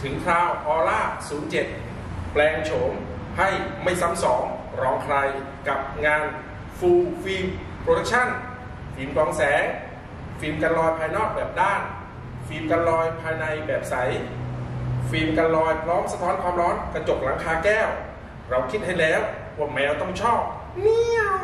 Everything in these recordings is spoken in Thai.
ถึงคราวออร่า 07 แปลงโฉมให้ไม่ซ้ำสองรองใครกับงาน Full Film Production ฟิล์มกรองแสงฟิล์มกันรอยภายนอกแบบด้านฟิล์มกันรอยภายในแบบใสฟิล์มกันรอยพร้อมสะท้อนความร้อนกระจกหลังคาแก้วเราคิดให้แล้วว่าแมวต้องชอบเมียว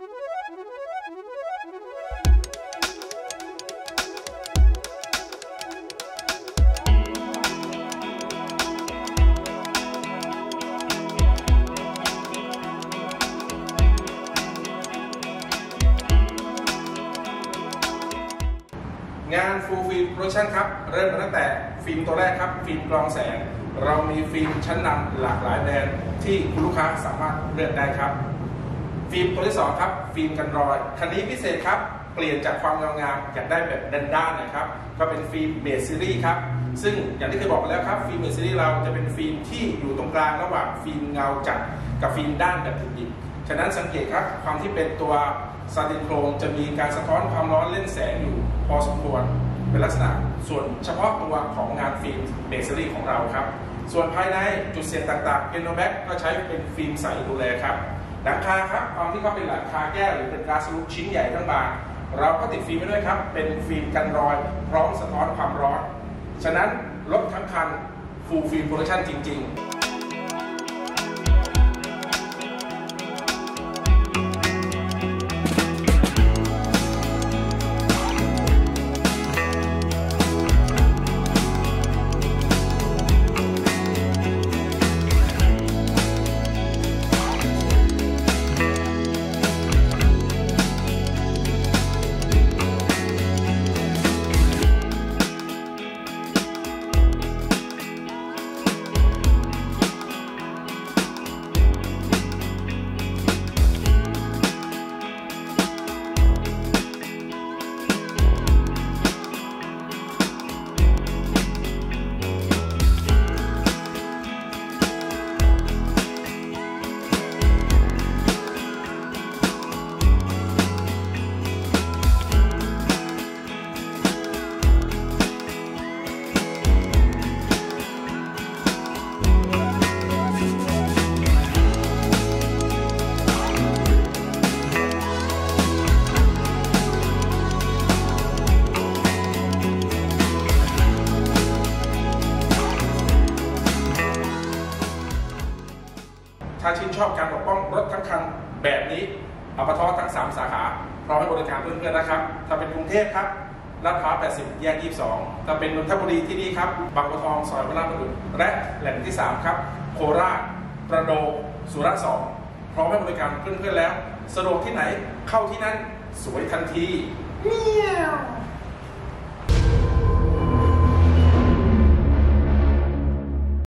งาน Full Film Production ครับเริ่มตั้งแต่ฟิล์มตัวแรกครับฟิล์มกรองแสงเรามีฟิล์มชั้นนำหลากหลายแบรนด์ที่คุณลูกค้าสามารถเลือกได้ครับฟิล์มตัวที่2ครับฟิล์มกันรอยคันนี้พิเศษครับเปลี่ยนจากความเงางามอยากได้แบบด้านๆนะครับก็เป็นฟิล์มเบสซีรีส์ครับซึ่งอย่างที่เคยบอกไปแล้วครับฟิล์มเบสซีรีส์เราจะเป็นฟิล์มที่อยู่ตรงกลางระหว่างฟิล์มเงาจัดกับฟิล์มด้านแบบดิบๆฉะนั้นสังเกตครับความที่เป็นตัวซาตินโครมจะมีการสะท้อนความร้อนเล่นแสงอยู่พอสมควรเป็นลักษณะส่วนเฉพาะตัวของงานฟิล์มเบสซีรีส์ของเราครับส่วนภายในจุดเสี่ยงต่างๆเป็นโนแบ็กก็ใช้เป็นฟิล์มใสดูแลครับหลังคาครับความที่เขาเป็นหลังคาแก้วหรือเป็นก๊าซลูกชิ้นใหญ่ทั้งบานเราก็ติดฟิล์มไว้ด้วยครับเป็นฟิล์มกันรอยพร้อมสะท้อนความร้อนฉะนั้นรถทั้งคัน Full Film Production จริงๆถ้าชื่นชอบการปกป้องรถทั้งคันแบบนี้อัปททั้ง3สาขาพร้อมให้บริการเพื่อนๆนะครับถ้าเป็นกรุงเทพครับลาดพร้าว80แยก22ถ้าเป็นนนทบุรีที่นี่ครับบางบัวทองซอยพระราม1และแหล่งที่3ครับโคราชประโดสุราษฎร์2พร้อมให้บริการเพื่อนๆแล้วสะดวกที่ไหนเข้าที่นั่นสวยทันทีเมียว